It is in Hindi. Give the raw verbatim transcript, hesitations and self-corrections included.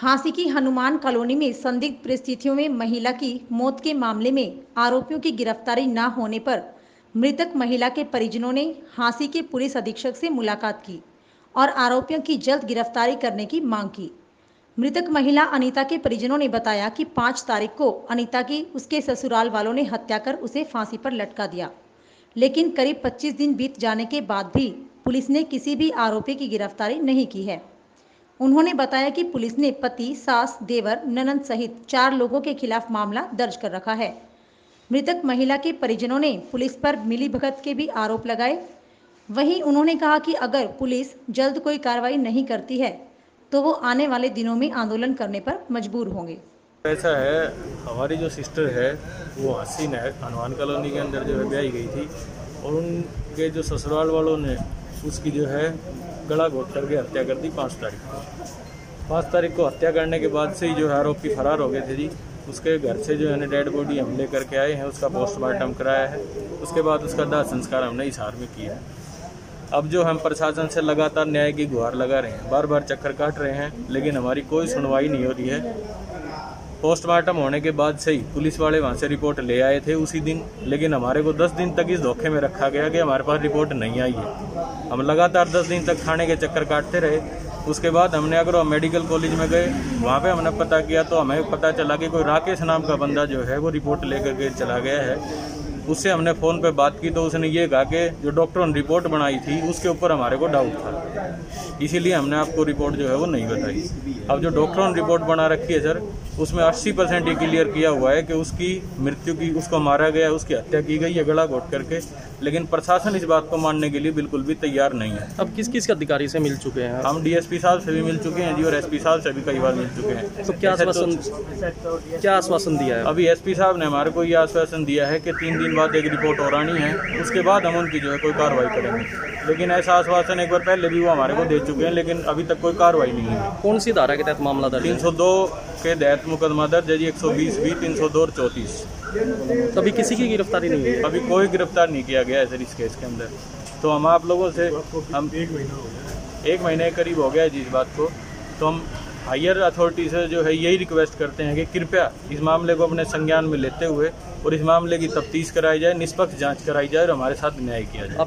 झांसी की हनुमान कॉलोनी में संदिग्ध परिस्थितियों में महिला की मौत के मामले में आरोपियों की गिरफ्तारी न होने पर मृतक महिला के परिजनों ने झांसी के पुलिस अधीक्षक से मुलाकात की और आरोपियों की जल्द गिरफ्तारी करने की मांग की। मृतक महिला अनीता के परिजनों ने बताया कि पाँच तारीख को अनीता की उसके ससुराल वालों ने हत्या कर उसे फांसी पर लटका दिया, लेकिन करीब पच्चीस दिन बीत जाने के बाद भी पुलिस ने किसी भी आरोपी की गिरफ्तारी नहीं की है। उन्होंने बताया कि पुलिस ने पति, सास, देवर, ननंद सहित चार लोगों के खिलाफ मामला दर्ज कर रखा है। मृतक महिला के परिजनों ने पुलिस पर मिलीभगत के भी आरोप लगाए। वहीं उन्होंने कहा कि अगर पुलिस जल्द कोई कार्रवाई नहीं करती है तो वो आने वाले दिनों में आंदोलन करने पर मजबूर होंगे। ऐसा है, हमारी जो सिस्टर है वो हसीन है, हनुमान कॉलोनी के अंदर जो है ब्याही गई थी और उनके जो ससुराल वालों ने उसकी जो है गला घोट करके हत्या कर दी। पाँच तारीख को पाँच तारीख को हत्या करने के बाद से ही जो है आरोपी फरार हो गए थे जी। उसके घर से जो है डेड बॉडी हम ले करके आए हैं, उसका पोस्टमार्टम कराया है, उसके बाद उसका दाह संस्कार हमने हिसार में किया है। अब जो हम प्रशासन से लगातार न्याय की गुहार लगा रहे हैं, बार बार चक्कर काट रहे हैं, लेकिन हमारी कोई सुनवाई नहीं हो रही है। पोस्टमार्टम होने के बाद से ही पुलिस वाले वहाँ से रिपोर्ट ले आए थे उसी दिन, लेकिन हमारे को दस दिन तक इस धोखे में रखा गया कि हमारे पास रिपोर्ट नहीं आई है। हम लगातार दस दिन तक थाने के चक्कर काटते रहे। उसके बाद हमने अगर मेडिकल कॉलेज में गए, वहाँ पे हमने पता किया तो हमें पता चला कि कोई राकेश नाम का बंदा जो है वो रिपोर्ट लेकर के चला गया है। उससे हमने फ़ोन पे बात की तो उसने ये कहा कि जो डॉक्टरों ने रिपोर्ट बनाई थी उसके ऊपर हमारे को डाउट था, इसीलिए हमने आपको रिपोर्ट जो है वो नहीं बताई। अब जो डॉक्टरों ने रिपोर्ट बना रखी है सर, उसमें अस्सी परसेंट ये क्लियर किया हुआ है कि उसकी मृत्यु की, उसको मारा गया, उसकी हत्या की गई है गला घोट करके, लेकिन प्रशासन इस बात को मानने के लिए बिल्कुल भी तैयार नहीं है। अब किस किस अधिकारी से मिल चुके हैं? हम डीएसपी साहब से भी मिल चुके हैं जी और एसपी साहब से भी कई बार मिल चुके हैं। तो क्या आश्वासन क्या आश्वासन दिया है? अभी एसपी साहब ने हमारे को ये आश्वासन दिया है कि तीन दिन बाद एक रिपोर्ट और आनी है, उसके बाद हम उनकी जो है कोई कार्रवाई करेंगे, लेकिन ऐसा आश्वासन एक बार पहले भी वो हमारे को दे चुके हैं, लेकिन अभी तक कोई कार्रवाई नहीं है। कौन सी धारा के तहत मामला दर्ज? तीन सौ दो के तहत मुकदमा दर्ज है जी, एक सौ बीस भी, तीन सौ दो और चौंतीस। अभी किसी की गिरफ्तारी नहीं है? अभी कोई गिरफ्तार नहीं किया गया है सर इस केस के अंदर। तो हम आप लोगों से हम एक महीना हो गया एक महीने के करीब हो गया है जी इस बात को, तो हम हायर अथॉरिटी से जो है यही रिक्वेस्ट करते हैं कि कृपया इस मामले को अपने संज्ञान में लेते हुए और इस मामले की तफ्तीश कराई जाए, निष्पक्ष जांच कराई जाए और हमारे साथ न्याय किया जाए।